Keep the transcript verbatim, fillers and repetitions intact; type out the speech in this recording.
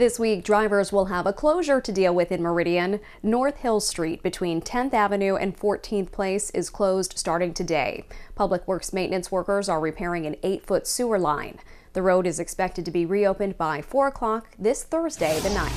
This week, drivers will have a closure to deal with in Meridian. North Hill Street between tenth Avenue and fourteenth Place is closed starting today. Public Works maintenance workers are repairing an eight-foot sewer line. The road is expected to be reopened by four o'clock this Thursday, the ninth.